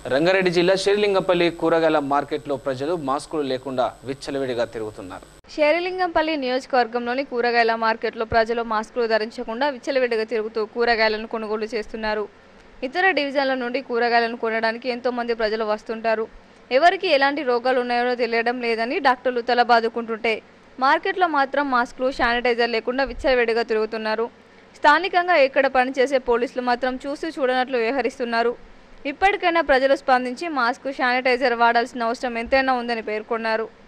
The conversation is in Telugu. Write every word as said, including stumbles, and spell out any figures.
రంగారెడ్డి జిల్లా శేరిలింగంపల్లి కూరగాయల మార్కెట్లో ప్రజలు మాస్కులు లేకుండా విచ్చలవిడిగా తిరుగుతున్నారు. శేరిలింగంపల్లి నియోజకవర్గంలోని కూరగాయల మార్కెట్లో ప్రజలు మాస్కులు ధరించకుండా విచ్చలవిడిగా తిరుగుతూ కూరగాయలను కొనుగోలు చేస్తున్నారు. ఇతర డివిజన్ల నుండి కూరగాయలను కొనడానికి ఎంతో మంది ప్రజలు వస్తుంటారు. ఎవరికి ఎలాంటి రోగాలు ఉన్నాయో తెలియడం లేదని డాక్టర్లు తలబాదుకుంటుంటే మార్కెట్లో మాత్రం మాస్కులు, శానిటైజర్ లేకుండా విచ్చలవిడిగా తిరుగుతున్నారు. స్థానికంగా ఇక్కడ పనిచేసే పోలీసులు మాత్రం చూసి చూడనట్లు వ్యవహరిస్తున్నారు. ఇప్పటికైనా ప్రజలు స్పందించి మాస్క్, శానిటైజర్ వాడాల్సిన అవసరం ఎంతైనా ఉందని పేర్కొన్నారు.